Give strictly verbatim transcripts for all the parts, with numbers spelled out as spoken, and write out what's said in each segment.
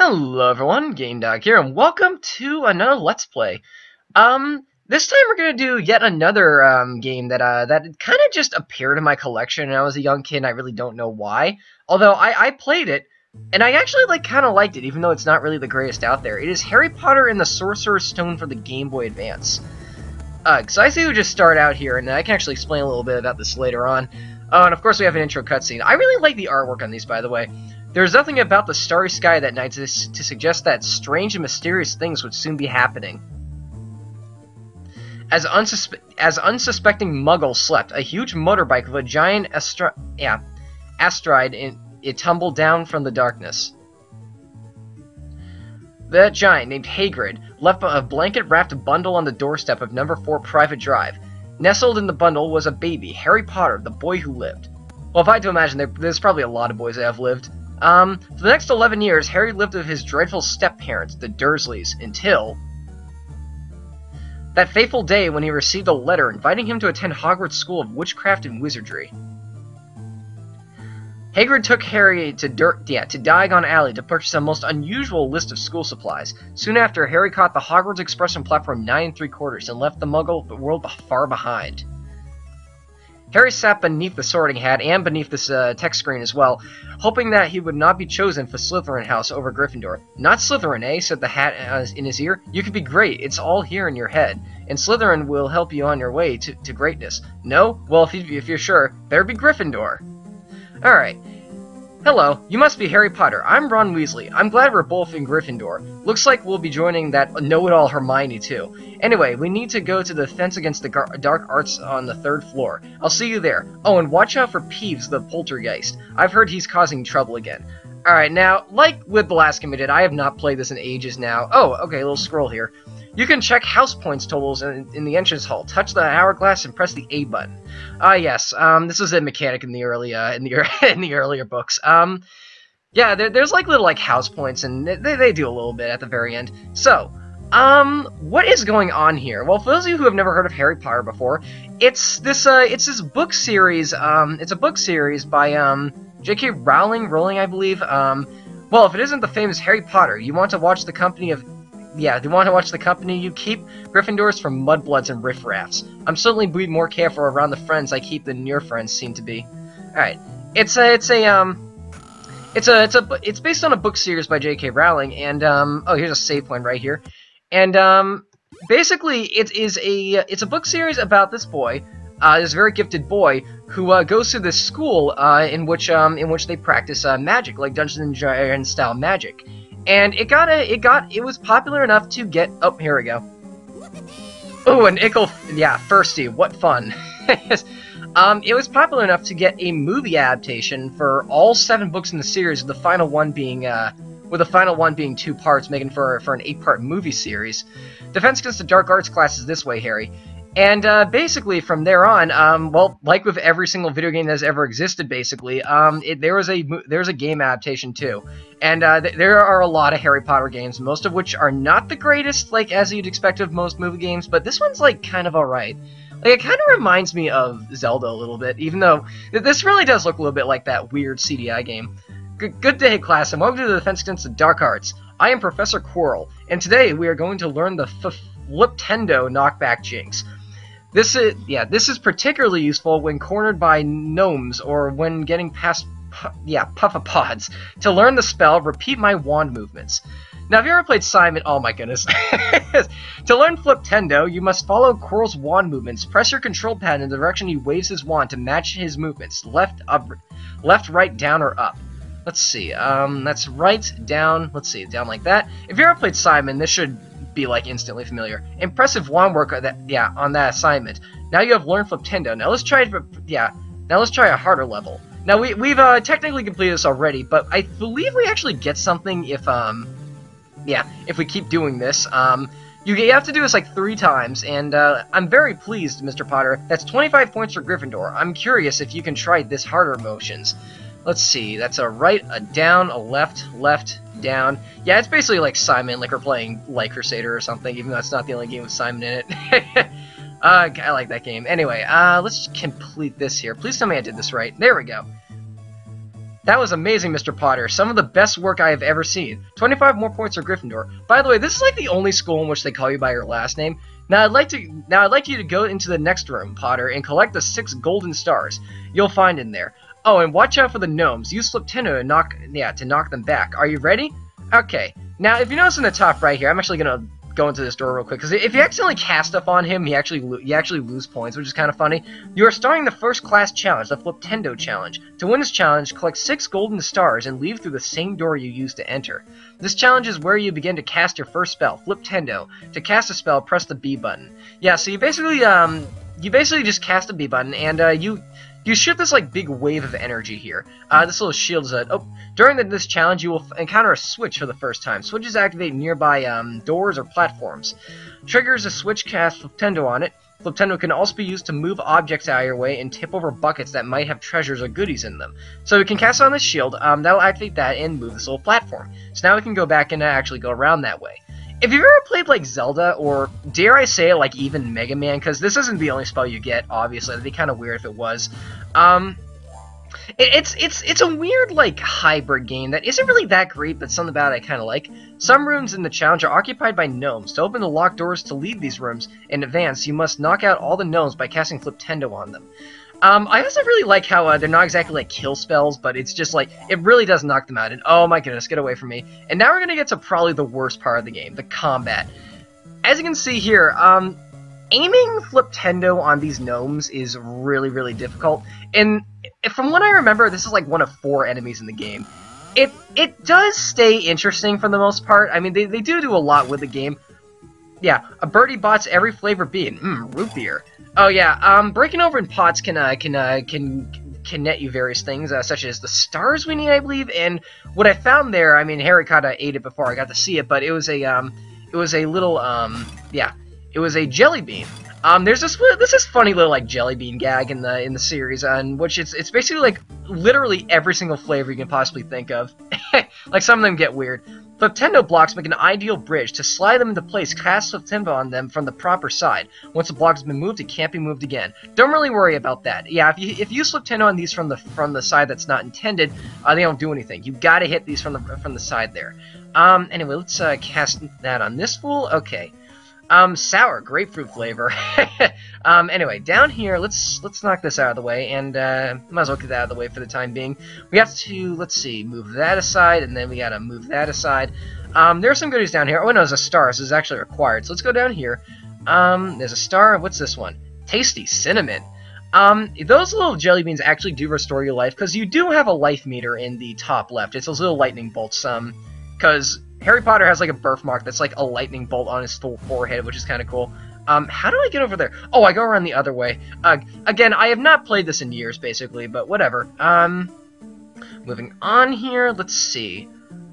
Hello everyone, GameDog here, and welcome to another Let's Play. Um, this time we're gonna do yet another um, game that uh, that kind of just appeared in my collection when I was a young kid, and I really don't know why. Although I, I played it, and I actually like kind of liked it, even though it's not really the greatest out there. It is Harry Potter and the Sorcerer's Stone for the Game Boy Advance. Uh, so I say we just start out here, and I can actually explain a little bit about this later on. Uh, and of course we have an intro cutscene. I really like the artwork on these, by the way. There's nothing about the starry sky that night to, to suggest that strange and mysterious things would soon be happening. As, unsuspe as unsuspecting Muggles slept, a huge motorbike with a giant astri yeah, astride in it tumbled down from the darkness. That giant, named Hagrid, left a blanket-wrapped bundle on the doorstep of number four Private Drive. Nestled in the bundle was a baby, Harry Potter, the boy who lived. Well, if I had to imagine, there, there's probably a lot of boys that have lived. Um, for the next eleven years, Harry lived with his dreadful step-parents, the Dursleys, until that fateful day when he received a letter inviting him to attend Hogwarts School of Witchcraft and Wizardry. Hagrid took Harry to Dur yeah, to Diagon Alley to purchase a most unusual list of school supplies. Soon after, Harry caught the Hogwarts Express on platform nine and three quarters and left the Muggle world far behind. Harry sat beneath the sorting hat and beneath this uh, text screen as well, hoping that he would not be chosen for Slytherin House over Gryffindor. Not Slytherin, eh? Said the hat uh, in his ear. You could be great. It's all here in your head, and Slytherin will help you on your way to, to greatness. No? Well, if, you, if you're sure, better be Gryffindor. Alright. Hello, you must be Harry Potter. I'm Ron Weasley. I'm glad we're both in Gryffindor. Looks like we'll be joining that know-it-all Hermione, too. Anyway, we need to go to the fence against the dark arts on the third floor. I'll see you there. Oh, and watch out for Peeves, the poltergeist. I've heard he's causing trouble again. Alright, now, like with the last game we did, I have not played this in ages now. Oh, okay, a little scroll here. You can check house points totals in, in the entrance hall. Touch the hourglass and press the A button. Ah, uh, yes. Um, this was a mechanic in the early, uh, in the in the earlier books. Um, yeah, there, there's like little like house points, and they they do a little bit at the very end. So, um, what is going on here? Well, for those of you who have never heard of Harry Potter before, it's this uh, it's this book series. Um, it's a book series by um J K Rowling, Rowling, I believe. Um, well, if it isn't the famous Harry Potter, you want to watch the company of. Yeah, do you want to watch the company you keep? Gryffindors from mudbloods and riffraffs. I'm certainly be more careful around the friends I keep than your friends seem to be. Alright. It's a, it's a, um... It's a, it's a, it's based on a book series by J K Rowling, and, um... Oh, here's a save point right here. And, um... Basically, it is a, it's a book series about this boy, uh, this very gifted boy, who, uh, goes to this school, uh, in which, um, in which they practice, uh, magic, like Dungeons and Dragons style magic. And it got a, it got, it was popular enough to get, oh, here we go. Oh, an Ickle, yeah, Firsty, what fun. um, it was popular enough to get a movie adaptation for all seven books in the series, with the final one being, uh, with the final one being two parts, making for, for an eight-part movie series. Defense Against the Dark Arts class is this way, Harry. And, uh, basically, from there on, um, well, like with every single video game that's ever existed, basically, um, it, there was a, there's a game adaptation, too. And, uh, th there are a lot of Harry Potter games, most of which are not the greatest, like, as you'd expect of most movie games, but this one's, like, kind of alright. Like, it kind of reminds me of Zelda a little bit, even though th this really does look a little bit like that weird C D I game. G good day, class, and welcome to the Defense Against the Dark Arts. I am Professor Quirrell, and today we are going to learn the Fliptendo knockback jinx. This is, yeah, this is particularly useful when cornered by gnomes or when getting past, pu yeah, puffapods. To learn the spell, repeat my wand movements. Now, have you ever played Simon? Oh my goodness. To learn Fliptendo, you must follow Quirrell's wand movements. Press your control pad in the direction he waves his wand to match his movements. Left, up, left, right, down, or up. Let's see. Um, that's right, down. Let's see, down like that. If you ever played Simon, this should be like instantly familiar. Impressive wand work on that, yeah, on that assignment. Now you have learned Fliptendo. Now let's try, yeah, now let's try a harder level. Now we we've uh, technically completed this already, but I believe we actually get something if um, yeah, if we keep doing this. Um, you, you have to do this like three times, and uh, I'm very pleased, Mister Potter. That's twenty-five points for Gryffindor. I'm curious if you can try this harder motions. Let's see. That's a right, a down, a left, left, down. Yeah, it's basically like Simon, like we're playing Light Crusader or something, even though it's not the only game with Simon in it. uh, I like that game. Anyway, uh, let's complete this here. Please tell me I did this right. There we go. That was amazing, Mister Potter. Some of the best work I have ever seen. twenty-five more points for Gryffindor. By the way, this is like the only school in which they call you by your last name. Now I'd like to now I'd like you to go into the next room, Potter, and collect the six golden stars you'll find in there. Oh, and watch out for the gnomes. Use Fliptendo to knock yeah, to knock them back. Are you ready? Okay. Now, if you notice in the top right here, I'm actually gonna go into this door real quick, because if you accidentally cast stuff on him, he actually you actually lose points, which is kind of funny. You are starting the first class challenge, the Fliptendo challenge. To win this challenge, collect six golden stars and leave through the same door you used to enter. This challenge is where you begin to cast your first spell, Fliptendo. To cast a spell, press the B button. Yeah, so you basically um you basically just cast the B button, and uh, you. You shoot this like big wave of energy here. Uh, this little shield is a... Oh, during the, this challenge, you will f encounter a switch for the first time. Switches activate nearby um, doors or platforms. Triggers a switch cast Fliptendo on it. Fliptendo can also be used to move objects out of your way and tip over buckets that might have treasures or goodies in them. So we can cast on this shield. Um, that will activate that and move this little platform. So now we can go back and uh, actually go around that way. If you've ever played, like, Zelda, or, dare I say it, like, even Mega Man, because this isn't the only spell you get, obviously, it'd be kind of weird if it was, um, it, it's, it's, it's a weird, like, hybrid game that isn't really that great, but something about it I kind of like. Some rooms in the challenge are occupied by gnomes. To open the locked doors to leave these rooms in advance, you must knock out all the gnomes by casting Fliptendo on them. Um, I also really like how uh, they're not exactly like kill spells, but it's just like, it really does knock them out, and oh my goodness, get away from me. And now we're gonna get to probably the worst part of the game, the combat. As you can see here, um, aiming Fliptendo on these gnomes is really, really difficult, and from what I remember, this is like one of four enemies in the game. It, it does stay interesting for the most part. I mean, they, they do do a lot with the game. Yeah, a birdie bots every flavor bean. Mmm, root beer. Oh yeah, um, breaking over in pots can uh, can uh, can can net you various things, uh, such as the stars we need, I believe. And what I found there, I mean, Harry kind of ate it before I got to see it, but it was a um, it was a little um, yeah, it was a jelly bean. Um, there's this this is funny little like jelly bean gag in the in the series, on which it's it's basically like literally every single flavor you can possibly think of. Like some of them get weird. Fliptendo blocks make an ideal bridge. To slide them into place, cast Fliptendo on them from the proper side. Once the block has been moved, it can't be moved again. Don't really worry about that. Yeah, if you if you use Fliptendo on these from the from the side that's not intended, uh, they don't do anything. You gotta hit these from the from the side there. Um, anyway, let's uh, cast that on this fool. Okay. Um, sour grapefruit flavor. um, anyway, down here, let's let's knock this out of the way, and uh, might as well get that out of the way for the time being. We have to, let's see, move that aside, and then we gotta move that aside. Um, there are some goodies down here. Oh no, there's a star. So this is actually required. So let's go down here. Um, there's a star. What's this one? Tasty cinnamon. Um, those little jelly beans actually do restore your life, because you do have a life meter in the top left. It's those little lightning bolts. Um, because Harry Potter has like a birthmark that's like a lightning bolt on his full forehead, which is kind of cool. Um, how do I get over there? Oh, I go around the other way. Uh, again, I have not played this in years, basically, but whatever. Um, moving on here, let's see.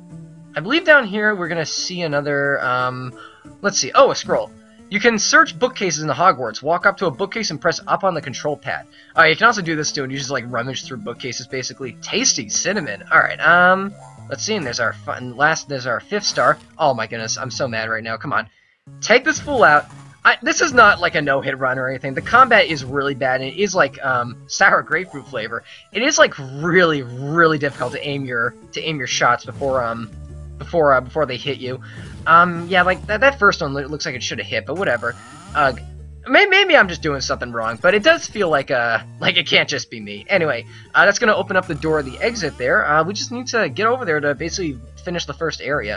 I believe down here we're gonna see another, um, let's see. Oh, a scroll. You can search bookcases in the Hogwarts. Walk up to a bookcase and press up on the control pad. Uh, you can also do this too, and you just like rummage through bookcases, basically. Tasty cinnamon. All right. Um. Let's see, and there's our fun, last, there's our fifth star. Oh my goodness, I'm so mad right now. Come on. Take this fool out. I, this is not like a no-hit run or anything. The combat is really bad, and it is like um, sour grapefruit flavor. It is like really, really difficult to aim your to aim your shots before um before uh, before they hit you. Um, yeah, like that that first one looks like it should have hit, but whatever. Uh, Maybe, maybe I'm just doing something wrong, but it does feel like uh like it can't just be me. Anyway, uh, that's gonna open up the door of the exit there. Uh, we just need to get over there to basically finish the first area.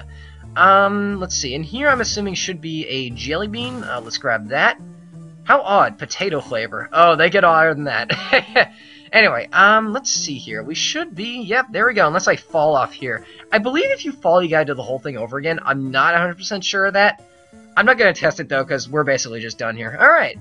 Um, let's see. And here I'm assuming should be a jelly bean. Uh, let's grab that. How odd, potato flavor. Oh, they get odder than that. Anyway, um, let's see here. We should be. Yep, there we go. Unless I fall off here. I believe if you fall, you gotta do the whole thing over again. I'm not one hundred percent sure of that. I'm not going to test it, though, because we're basically just done here. Alright.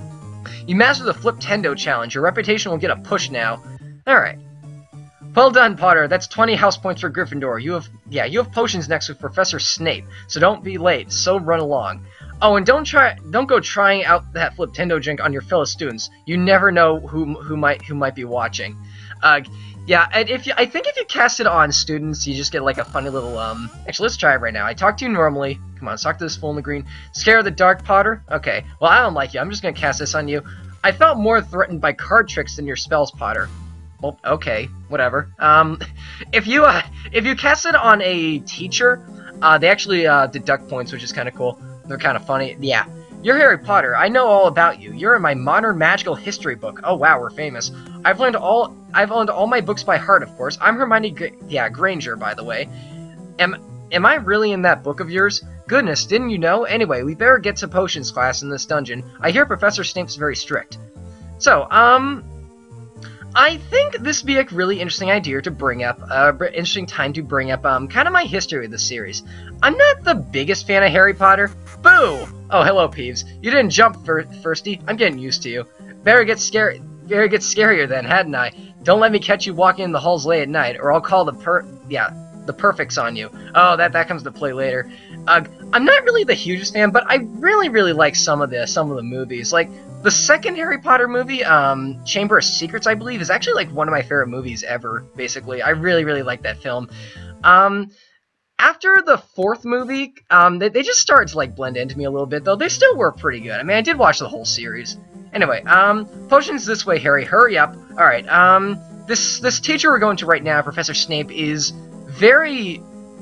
You mastered the Fliptendo challenge. Your reputation will get a push now. Alright. Well done, Potter. That's twenty house points for Gryffindor. You have, yeah, you have potions next with Professor Snape, so don't be late. So run along. Oh, and don't try, don't go trying out that Fliptendo drink on your fellow students. You never know who who might who might be watching. Uh, yeah, and if you, I think if you cast it on students, you just get like a funny little um. Actually, let's try it right now. I talk to you normally. Come on, let's talk to this fool in the green. Scare of the dark, Potter. Okay. Well, I don't like you. I'm just gonna cast this on you. I felt more threatened by card tricks than your spells, Potter. Well, okay, whatever. Um, if you uh, if you cast it on a teacher, uh, they actually uh, deduct points, which is kind of cool. They're kind of funny. Yeah, you're Harry Potter. I know all about you. You're in my modern magical history book. Oh wow, we're famous. I've learned all. I've learned all my books by heart, of course. I'm Hermione. Gr yeah, Granger, by the way. Am Am I really in that book of yours? Goodness, didn't you know? Anyway, we better get to potions class in this dungeon. I hear Professor Snape's very strict. So, um. I think this would be a really interesting idea to bring up, uh, interesting time to bring up, um, kind of my history with this series. I'm not the biggest fan of Harry Potter. Boo! Oh, hello, Peeves. You didn't jump, fir Firsty. I'm getting used to you. Better get scary, better get scarier then, hadn't I? Don't let me catch you walking in the halls late at night, or I'll call the per- yeah, the perfects on you. Oh, that, that comes to play later. Uh, I'm not really the hugest fan, but I really, really like some of the, some of the movies. Like, the second Harry Potter movie, um, Chamber of Secrets, I believe, is actually, like, one of my favorite movies ever, basically. I really, really like that film. Um, after the fourth movie, um, they, they just started to, like, blend into me a little bit, though. They still were pretty good. I mean, I did watch the whole series. Anyway, um, potions this way, Harry. Hurry up. Alright, um, this, this teacher we're going to right now, Professor Snape, is very...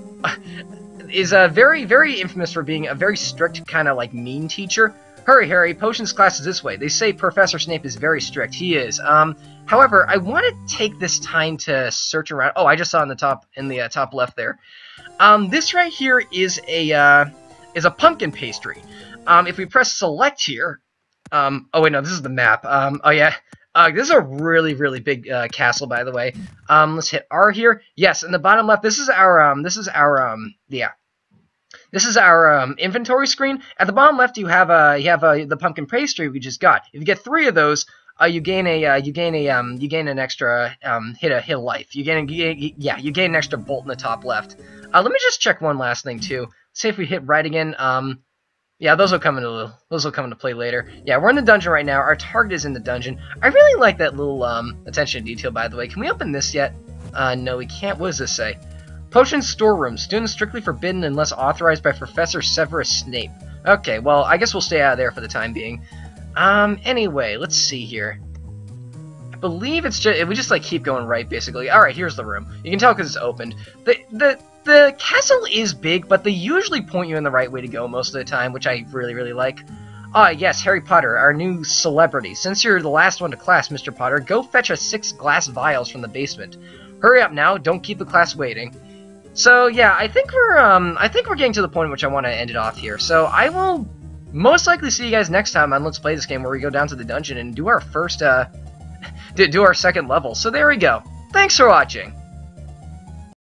is uh, very, very infamous for being a very strict, kind of, like, mean teacher. Hurry, Harry, potions class is this way. They say Professor Snape is very strict. He is. Um, however, I want to take this time to search around. Oh, I just saw in the top, in the uh, top left there. Um, this right here is a, uh, is a pumpkin pastry. Um, if we press select here, um, oh wait, no, this is the map. Um, oh yeah, uh, this is a really, really big, uh, castle, by the way. Um, let's hit R here. Yes, in the bottom left, this is our, um, this is our, um, yeah. This is our um, inventory screen. At the bottom left, you have uh, you have uh, the pumpkin pastry we just got. If you get three of those, uh, you gain a uh, you gain a um, you gain an extra um, hit a hit a life. You gain, a, you gain yeah you gain an extra bolt in the top left. Uh, let me just check one last thing too. See if we hit right again. Um, yeah, those will come into those will come into play later. Yeah, we're in the dungeon right now. Our target is in the dungeon. I really like that little um, attention to detail. By the way, can we open this yet? Uh, no, we can't. What does this say? Potion storeroom. Students strictly forbidden unless authorized by Professor Severus Snape. Okay, well, I guess we'll stay out of there for the time being. Um, anyway, let's see here. I believe it's just, we just, like, keep going right, basically. Alright, here's the room. You can tell because it's opened. The, the, the castle is big, but they usually point you in the right way to go most of the time, which I really, really like. Ah, yes, Harry Potter, our new celebrity. Since you're the last one to class, Mister Potter, go fetch us six glass vials from the basement. Hurry up now, don't keep the class waiting. So yeah, I think we're um I think we're getting to the point in which I want to end it off here. So I will most likely see you guys next time on Let's Play This Game, where we go down to the dungeon and do our first uh do our second level. So there we go. Thanks for watching.